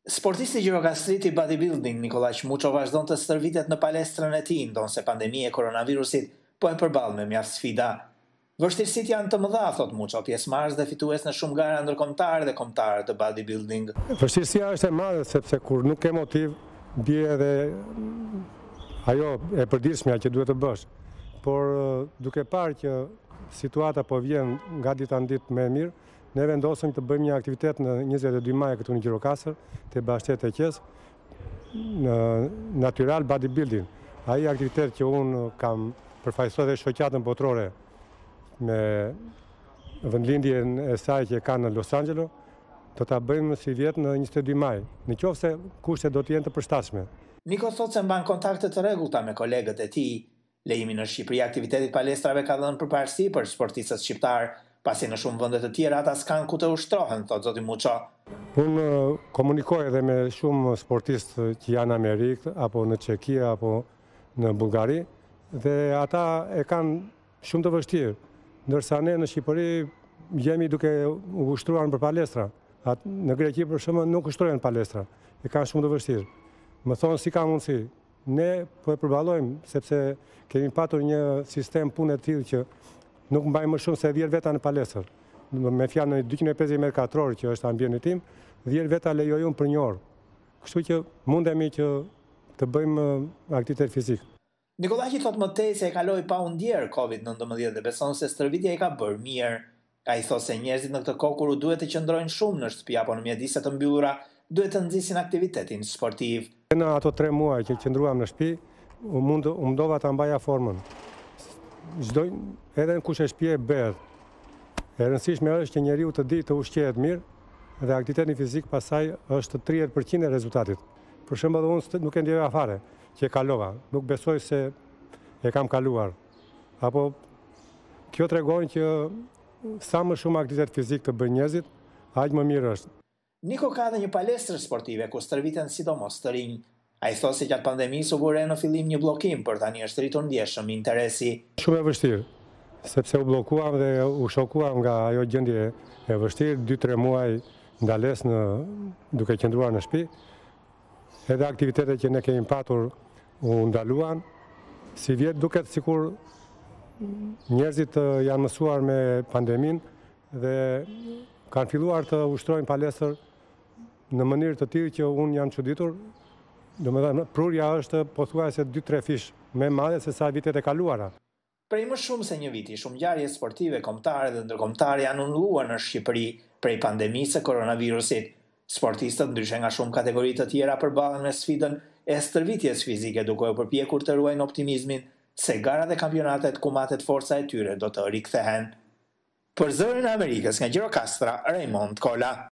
Sportisti Gjirokastriti bodybuilding Nikolaj Muço vazhdon të stërvitet në palestrën e tij, ndonse pandemia e koronavirusit po e përball me mjaft sfida. Vështirësitë janë të mëdha, thot Muço, pjesëmarrës dhe fitues në shumë gara ndërkombëtare dhe kombëtare të bodybuilding. Vështirësia është e madhe sepse kur nuk ke motiv, bie edhe ajo e përditshmja që duhet të bësh. Por duke parë që situata po vjen nga dita në ditë më e mirë, ne vendosëm të bëjmë një aktivitet në 22 maj këtu në Gjirokastër, te Bashkëtet e Qes, në natural bodybuilding. Ai aktivitet që unë kam përfaqësuar dhe shoqatën botërore me vendlindjen e saj që ka në Los Angeles, do ta bëjmë si vjet në 22 maj, nëse kushtet do të jenë të përshtatshme. Niko thotë se mban kontakte të rregullta me kolegët e tij. Lejimi në Shqipëri aktivitetit palestrave ka dhënë përparësi për sportistët shqiptar, pasi në shumë vende të tjera ata s'kan ku të ushtrohen, thot zoti Muço. Unë komunikoj edhe me shumë sportistë që janë në Amerikë, apo në Çeki, apo në Bullgari, dhe ata e kanë shumë të vështirë, ndërsa ne në Shqipëri jemi duke u ushtruar për palestra. Në Greqi për shembull nuk ushtrohen palestra, e kanë shumë të vështirë. Më thonë si ka mundësi. Ne po e përballojmë sepse kemi patur një sistem pune të tillë që nuk mbaj më shumë se 10 veta në palestër. Me fjalë në 250 metra katror që është ambienti tim, 10 veta lejojmë për një orë. Kështu që mundemi që të bëjmë aktivitet fizik. Nikolaj thot më tej se e kaloi pa u ndjer COVID-19 dhe beson se stërvitja i ka bërë mirë. Ai thotë se njerëzit në këtë kohë kur duhet të qëndrojnë shumë në shtëpi apo në mjedise të mbyllura, duhet të nxisin aktivitetin sportiv. Në ato 3 muaj që qëndruam në shtëpi, u mundova ta mbaja formën. Edhe në kush e shtëpi bëhet. E rëndësishme është që njeriu të di të ushqehet mirë dhe aktiviteti fizik pasaj është 30% e rezultatit. Për shembull, unë nuk e ndjeva fare që e kalova, nuk besoj se e kam kaluar. Apo kjo tregon që sa më shumë aktivitet fizik të bëjnë njerëzit, aq më mirë është. Niko ka dhe një palestër sportive ku stërviten sidomos të rinj. Ai thotë se gjatë pandemisë u bëre në fillim një bllokim, por tani është rritur ndjeshëm interesi. Shumë e vështirë, sepse u bllokuam dhe u shokuam nga ajo gjendje e vështirë, 2-3 muaj ndales duke qëndruar në shtëpi. Edhe aktivitetet që ne kemi patur u ndaluan. Si vjet duket sikur njerëzit janë mësuar me pandeminë dhe kanë filluar të ushtrojnë palestër në mënyrë të tillë që unë jam çuditur. Domethënë, prurja është pothuajse 2-3 fish më e madhe se sa vitet e kaluara. Prej më shumë se një viti, shumë ngjarje sportive kombëtare dhe ndërkombëtare janë ulluar në Shqipëri prej pandemisë së koronavirusit. Sportistët ndryshe nga shumë kategori të tjera përballen me sfidën e stërvitjes fizike, duke u përpjekur të ruajnë optimizmin se garat e kampionatet ku matet forca e tyre do të rikthehen. Për Zërin e Amerikës nga Gjirokastra, Raymond Kola.